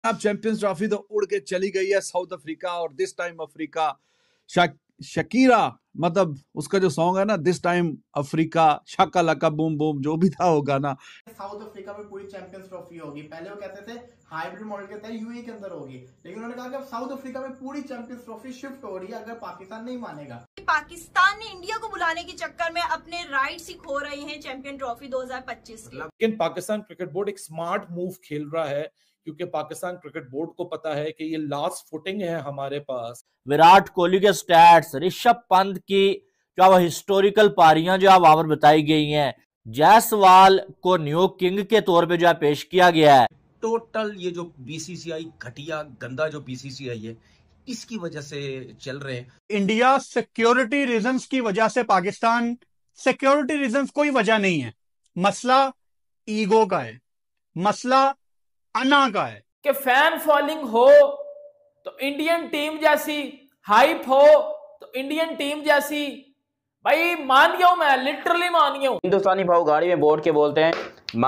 अब champions trophy तो उड़ के चली गई है साउथ अफ्रीका, और दिस टाइम अफ्रीका शकीरा, मतलब उसका जो सॉन्ग है ना, दिस टाइम अफ्रीका शाका लाका बूम बूम, जो भी था वो गाना। साउथ अफ्रीका में पूरी चैंपियंस ट्रॉफी होगी। पहले वो कहते थे हाइब्रिड मॉडल के तहत यूएई के अंदर होगी, लेकिन उन्होंने कहा कि अब साउथ अफ्रीका में पूरी चैंपियंस ट्रॉफी शिफ्ट हो रही है अगर पाकिस्तान नहीं मानेगा। पाकिस्तान ने इंडिया को बुलाने के चक्कर में अपने राइट्स ही खो रहे हैं चैंपियन ट्रॉफी 2025 की। लेकिन पाकिस्तान क्रिकेट बोर्ड एक स्मार्ट मूव खेल रहा है, क्योंकि पाकिस्तान क्रिकेट बोर्ड को पता है कि ये लास्ट फुटिंग है हमारे पास। विराट कोहली के स्टैट्स, ऋषभ पंत की जो हिस्टोरिकल पारियां जो वहां पर बताई गई हैं, जायसवाल को न्यू किंग के तौर पे जो पेश किया गया है। टोटल ये जो बीसीसीआई घटिया गंदा जो बीसीसीआई है, इसकी वजह से चल रहे हैं। इंडिया सिक्योरिटी रीजंस की वजह से, पाकिस्तान सिक्योरिटी रीजंस कोई वजह नहीं है। मसला ईगो का है, मसला अना का है कि फैन फॉलोइंग हो तो इंडियन टीम जैसी, हाइप हो तो इंडियन टीम जैसी। भाई मान गया हूं, मैं लिटरली मान गया हूं। हिंदुस्तानी भाव गाड़ी में बोर्ड के बोलते हैं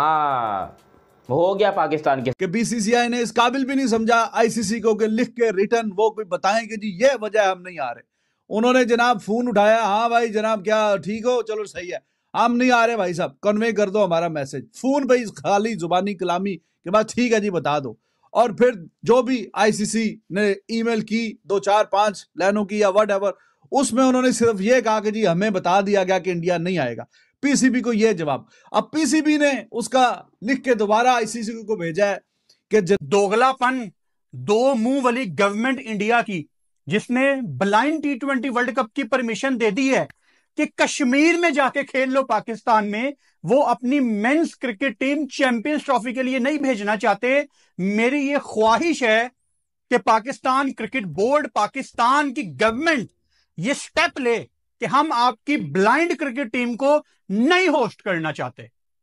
मां हो गया पाकिस्तान के। कि बीसीसीआई ने इस काबिल भी नहीं समझा आईसीसी को कि लिख के रिटर्न वो कोई बताएं कि जी ये वजह हम नहीं आ रहे। उन्होंने जनाब फोन उठाया, हाँ भाई जनाब क्या ठीक हो, चलो सही है, हम नहीं आ रहे भाई साहब, कन्वे कर दो हमारा मैसेज। फोन पे खाली जुबानी कलामी के बाद ठीक है जी बता दो। और फिर जो भी आईसीसी ने ईमेल की 2 4 5 लाइनों की या व्हाटएवर, उसमें उन्होंने सिर्फ ये कहा कि जी हमें बता दिया गया कि इंडिया नहीं आएगा। पीसीबी को ये जवाब, अब पीसीबी ने उसका लिख के दोबारा आईसीसी को भेजा है कि दोगलापन, दो मुंह वाली गवर्नमेंट इंडिया की, जिसने ब्लाइंड T20 वर्ल्ड कप की परमिशन दे दी है कि कश्मीर में जाके खेल लो पाकिस्तान में, वो अपनी men's cricket team champions trophy के लिए नहीं भेजना चाहते। मेरी ये ख्वाहिश है कि पाकिस्तान क्रिकेट बोर्ड, पाकिस्तान की गवर्नमेंट ये स्टेप ले कि हम आपकी ब्लाइंड क्रिकेट टीम को नहीं होस्ट करना चाहते।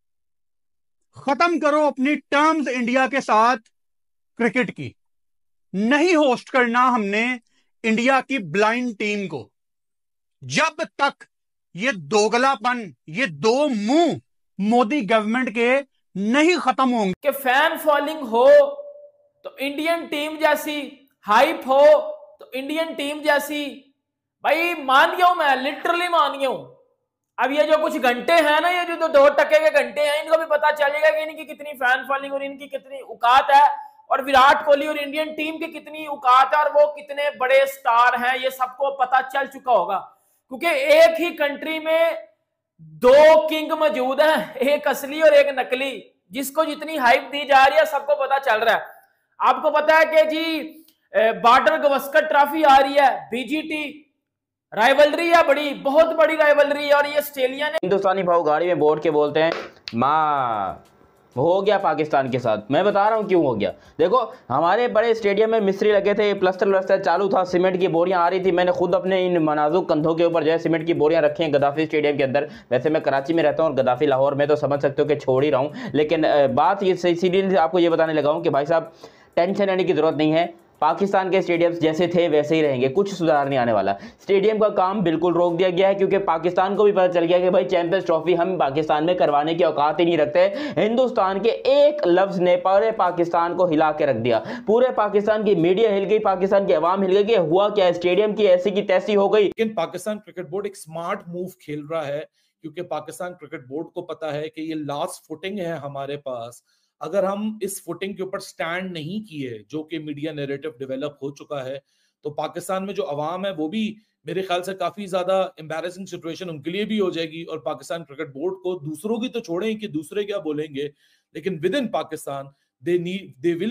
खत्म करो अपनी टर्म्स इंडिया के साथ क्रिकेट की, नहीं होस्ट करना हमने इंडिया की ब्लाइंड टीम को। जब तक ये दोगलापन, ये दो मुंह मोदी गवर्नमेंट के नहीं खत्म होंगे। कि फैन फॉलोइंग हो तो इंडियन टीम जैसी, हाइप हो तो इंडियन टीम जैसी। भाई मान गया हूं, मैं लिटरली मान गया हूं। अब ये जो कुछ घंटे हैं ना, ये जो 2 टके के घंटे हैं, इनको भी पता चलेगा कि इनकी कितनी फैन फॉलोइंग और इनकी कितनी औकात है, और विराट कोहली और इंडियन टीम की कितनी औकात है, और वो कितने बड़े स्टार हैं, ये सबको पता चल चुका होगा। क्योंकि एक ही कंट्री में 2 किंग मौजूद हैं, एक असली और एक नकली। जिसको जितनी हाइप दी जा रही है सबको पता चल रहा है। आपको पता है कि जी बॉर्डर गवस्कर ट्रॉफी आ रही है, बीजीटी राइवलरी है, बड़ी बहुत बड़ी राइवलरी है, और ये ऑस्ट्रेलिया ने। हिंदुस्तानी भाव गाड़ी में बोर्ड के बोलते हैं मां हो गया पाकिस्तान के साथ। मैं बता रहा हूं क्यों हो गया। देखो हमारे बड़े स्टेडियम में मिस्त्री लगे थे, प्लस्तर चालू था, सीमेंट की बोरियां आ रही थी। मैंने खुद अपने इन मनाजुक कंधों के ऊपर जो है सीमेंट की बोरियां रखी हैं गद्दाफी स्टेडियम के अंदर। वैसे मैं कराची में रहता हूं और गद्दाफी लाहौर में, तो समझ सकते हो कि छोड़ ही रहा हूं। लेकिन बात ये इसीलिए आपको ये बताने लगा हूं कि भाई साहब टेंशन लेने की जरूरत नहीं है। पाकिस्तान के स्टेडियम्स जैसे थे वैसे ही रहेंगे, कुछ सुधार नहीं आने वाला। स्टेडियम का काम बिल्कुल रोक दिया गया है, क्योंकि पाकिस्तान को भी पता चल गया कि भाई चैंपियंस ट्रॉफी हम पाकिस्तान में करवाने की औकात ही नहीं रखते। हिंदुस्तान के एक लफ्ज ने पूरे पाकिस्तान को हिला के रख दिया। पूरे पाकिस्तान की मीडिया हिल गई, पाकिस्तान की आवाम हिल गई कि हुआ क्या, स्टेडियम की ऐसी की तैसी हो गई। लेकिन पाकिस्तान क्रिकेट बोर्ड एक स्मार्ट मूव खेल रहा है, क्योंकि पाकिस्तान क्रिकेट बोर्ड को पता है कि ये लास्ट फुटिंग है हमारे पास। अगर हम इस फुटिंग के ऊपर स्टैंड नहीं किए, जो कि मीडिया नैरेटिव डेवलप हो चुका है, तो पाकिस्तान में जो अवाम है वो भी मेरे ख्याल से काफी ज्यादा एम्बैरेसिंग सिचुएशन उनके लिए भी हो जाएगी। और पाकिस्तान क्रिकेट बोर्ड को, दूसरों की तो छोड़ें कि दूसरे क्या बोलेंगे, लेकिन within Pakistan they will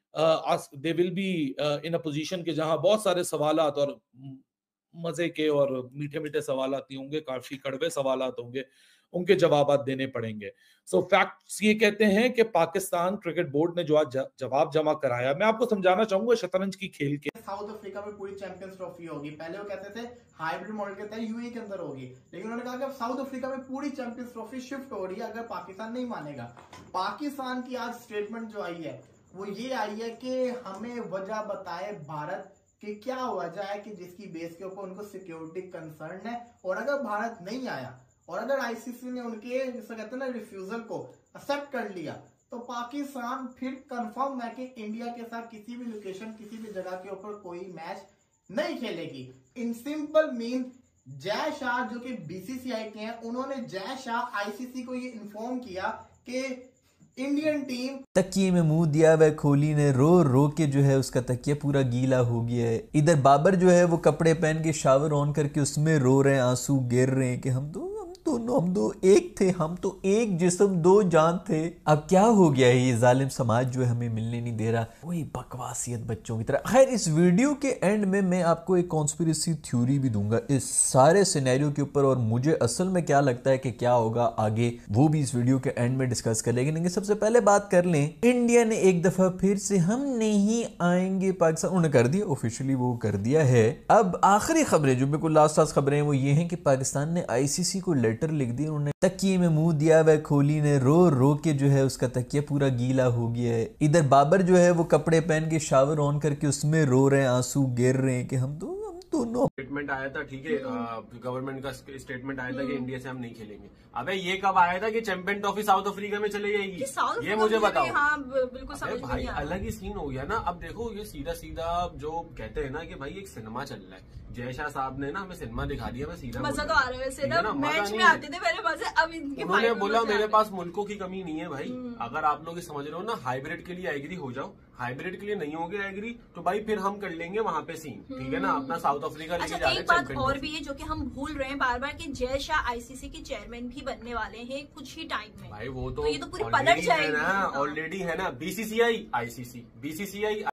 be in a position के जहां बहुत सारे सवालात और मजे के और मीठे मीठे सवालात नहीं होंगे, काफी कड़वे सवालात होंगे, उनके जवाब देने पड़ेंगे। सो फैक्ट्स ये कहते हैं कि पाकिस्तान क्रिकेट बोर्ड ने जो आज जवाब जमा कराया, मैं आपको समझाना चाहूंगा शतरंज की खेल के। साउथ अफ्रीका में पूरी चैंपियंस ट्रॉफी होगी। पहले वो कहते थे हाइब्रिड मॉडल के तहत यूएई के अंदर होगी, लेकिन उन्होंने कहा कि अब साउथ अफ्रीका में पूरी चैंपियंस ट्रॉफी शिफ्ट हो रही है अगर पाकिस्तान नहीं मानेगा। पाकिस्तान की आज स्टेटमेंट जो आई है वो ये आई है कि हमें वजह बताए भारत कि क्या वजह है कि जिसकी बेस के ऊपर उनको सिक्योरिटी कंसर्न है, और अगर भारत नहीं आया और अगर आईसीसी ने उनके जिसे कहते हैं ना रिफ्यूजल को एक्सेप्ट कर लिया, तो पाकिस्तान फिर कंफर्म है कि इंडिया के साथ किसी भी लोकेशन किसी भी जगह के ऊपर कोई मैच नहीं खेलेगी। In simple mean Jay Shah जो कि बीसीसीआई के हैं, उन्होंने जय शाह आईसीसी को ये इन्फॉर्म किया कि इंडियन टीम तकिए में मुंह दिया वह खोली ने रो रो के जो है उसका तकिया पूरा गीला हो गया है। इधर बाबर जो है वो कपड़े पहन के शावर ऑन करके उसमें रो रहे हैं, आंसू गिर रहे हैं कि हम दो एक थे, हम तो एक जिस्म दो जान थे। अब क्या हो गया है, ये जालिम समाज जो है हमें मिलने नहीं दे रहा, वही बकवासियत बच्चों की तरह। खैर इस वीडियो के एंड में मैं आपको एक कॉन्स्पिरेसी थ्योरी भी दूंगा इस सारे सिनेरियो के ऊपर, और मुझे असल में क्या लगता है कि क्या होगा आगे वो भी इस वीडियो के एंड में डिस्कस कर लेंगे। सबसे पहले बात कर लें, इंडिया ने एक दफा फिर से हम नहीं आएंगे पाकिस्तान, उन्होंने कर दिया ऑफिशियली, वो कर दिया है। अब आखिरी खबरें जो बिल्कुल लास्ट खबरें वो ये हैं कि पाकिस्तान ने आईसीसी को लेटर लिख दिया, उन्होंने तकिए में मुंह दिया वह खोली ने रो रो के जो है उसका तकिया पूरा गीला हो गया है। इधर बाबर जो है वो कपड़े पहन के शावर ऑन करके उसमें रो रहे हैं, आंसू गिर रहे हैं कि हम दोनों। स्टेटमेंट आया था, ठीक है, गवर्नमेंट का स्टेटमेंट आया था कि इंडिया से हम नहीं खेलेंगे। अबे ये कब आया था कि चैंपियन ट्रॉफी साउथ अफ्रीका में चले जाएगी, ये मुझे बताओ। हाँ, बिल्कुल समझ भाई नहीं अलग ही सीन हो गया ना। अब देखो ये सीधा सीधा जो कहते हैं ना कि भाई एक सिनेमा चल रहा है, जय शाह साहब ने ना हमें सिनेमा दिखा दिया। मैं सीधा मजा तो आ रहा है वैसे ना, मैच में आते थे मेरे पास, अब इनके उन्होंने बोला मेरे पास मुल्कों की कमी नहीं है भाई, अगर आप लोग समझ रहे हो ना, हाइब्रिड के लिए एग्री हो जाओ, हाइब्रिड के लिए नहीं हो गया एग्री तो भाई फिर हम कर लेंगे वहां पे सीन, ठीक है ना, अपना साउथ अफ्रीका लेके जा रहे हैं। एक बात और भी है जो कि हम भूल रहे हैं बार बार कि जय शाह आईसीसी के चेयरमैन भी बनने वाले हैं कुछ ही टाइम में। भाई वो तो ये तो पूरी पलट जाएगी, ऑलरेडी है ना, बीसीसीआई आईसीसी, बीसीसीआई